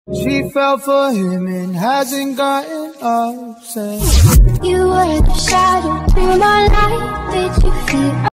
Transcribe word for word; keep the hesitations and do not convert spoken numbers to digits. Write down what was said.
She fell for him and hasn't gotten up since. You were the shadow to my light. Did you feel